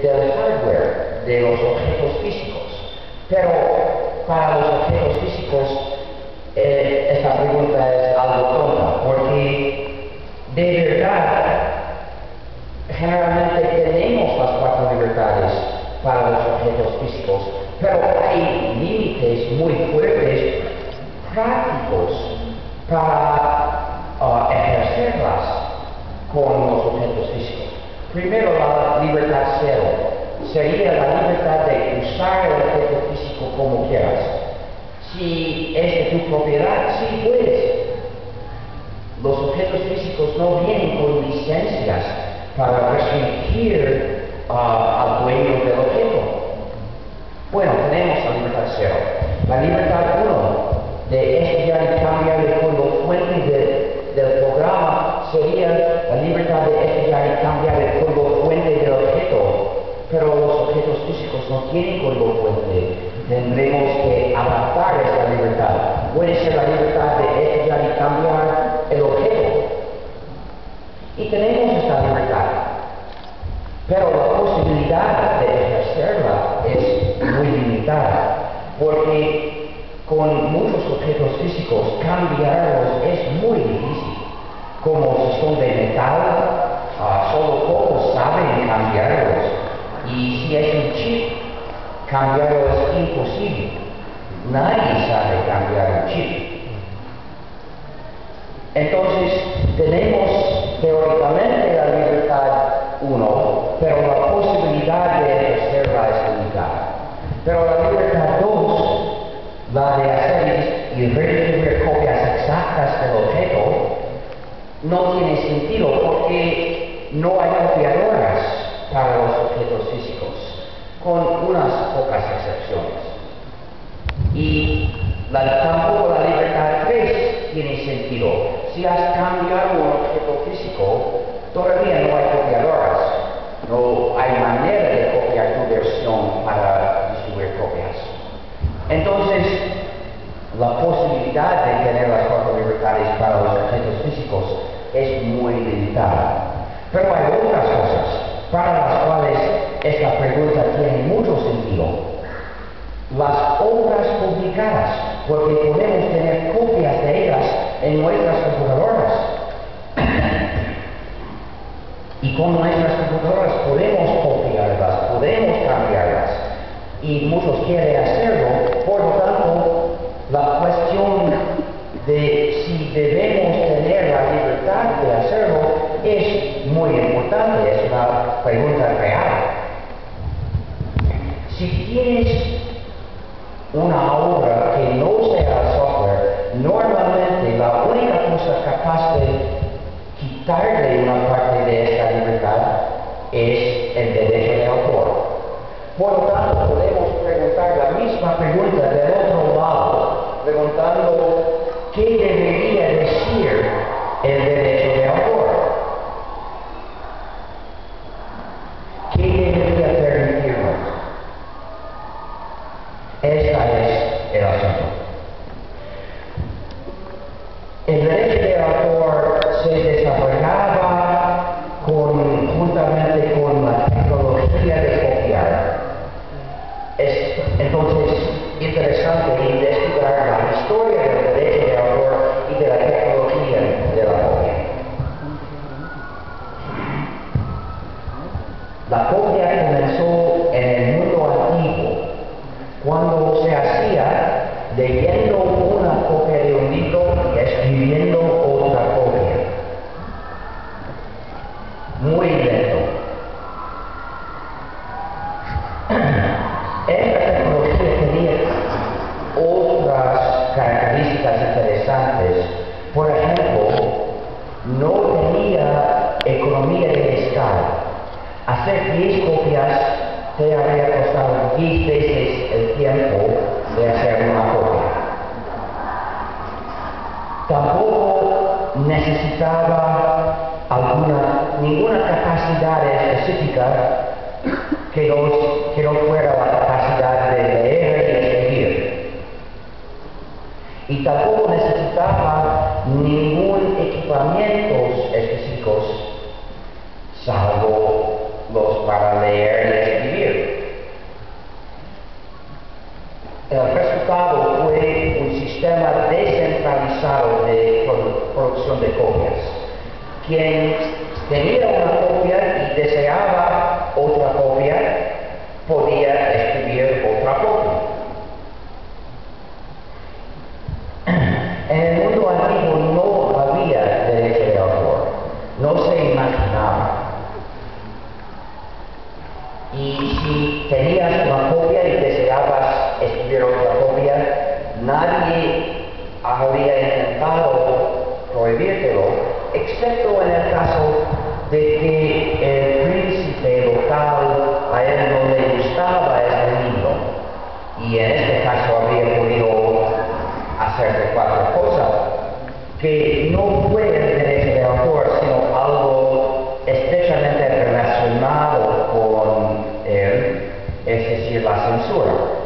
del hardware, de los objetos físicos. Pero para los objetos físicos, esta pregunta es algo tonta, porque de verdad, generalmente tenemos las 4 libertades para los objetos físicos, pero hay límites muy fuertes, prácticos, para ejercerlas con los objetos físicos. Primero, la libertad cero sería la libertad de usar el objeto físico como quieras. Si es de tu propiedad, sí puedes. Los objetos físicos no vienen con licencias para restringir al dueño del objeto. Bueno, tenemos la libertad cero. La libertad 1 de estudiar y cambiar el código fuente del programa sería la libertad de estudiar y cambiar el código fuente del objeto. Pero los objetos físicos no tienen código fuente. Tendremos que adaptar esta libertad. Puede ser la libertad de estudiar y cambiar el objeto. Y tenemos esta libertad. Pero la posibilidad de ejercerla es muy limitada. Porque con muchos objetos físicos cambiarlos es muy difícil. Como si son de metal, solo pocos saben cambiarlos. Y si es un chip, cambiarlo es imposible. Nadie sabe cambiar un chip. Entonces, tenemos teóricamente la libertad 1, pero la posibilidad de ejercerla es limitada. Pero la libertad 2, la de hacer y retribuir copias exactas del objeto, no tiene sentido porque no hay copiadoras para los objetos físicos, con unas pocas excepciones. Y tampoco la libertad 3 tiene sentido. Si has cambiado un objeto físico, todavía no hay copiadoras. No hay manera de copiar tu versión para distribuir copias. Entonces, la posibilidad de tener las 4 libertades para los objetos físicos es muy limitada. Pero hay otras cosas para las cuales esta pregunta tiene mucho sentido. Las obras publicadas, porque podemos tener copias de ellas en nuestras computadoras. Y con nuestras computadoras podemos copiarlas, podemos cambiarlas. Y muchos quieren hacerlo, por lo tanto, la cuestión de si debemos tener la libertad de hacerlo es muy importante, es una pregunta real. Si tienes una obra que no sea software, normalmente la única cosa capaz de quitarle una parte de esta libertad es el derecho de autor. Por lo tanto, podemos preguntar la misma pregunta del otro lado, preguntando qué debería decir el derecho de autor. ¿Qué debería permitirnos? Este es el asunto. El derecho de autor se desarrollaba juntamente con la tecnología de copiar. Es entonces interesante investigar la historia del derecho de autor y de la tecnología de la copia. La copia comenzó en el mundo antiguo, cuando se hacía leyendo una copia de un libro y escribiendo otra copia. Muy lento. Esta tecnología tenía otras características interesantes. Por ejemplo, no tenía economía de escala. Hacer 10 copias te habría costado 10 veces el tiempo de hacer una copia. Tampoco necesitaba ninguna capacidad específica que no fuera la capacidad de leer y escribir. Y tampoco necesitaba ningún equipamientos específicos, salvo los para leer y escribir. sistema descentralizado de producción de copias. Quien tenía una copia y deseaba otra copia, podía escribir otra copia. En el mundo antiguo no había derecho de autor, no se imaginaba. Y si tenías una copia y deseabas escribir otra copia, nadie habría intentado prohibírtelo, excepto en el caso de que el príncipe local a él no le gustaba ese libro. Y en este caso habría podido hacer de cualquier cosa, que no fue el derecho de autor, sino algo estrechamente relacionado con él, es decir, la censura.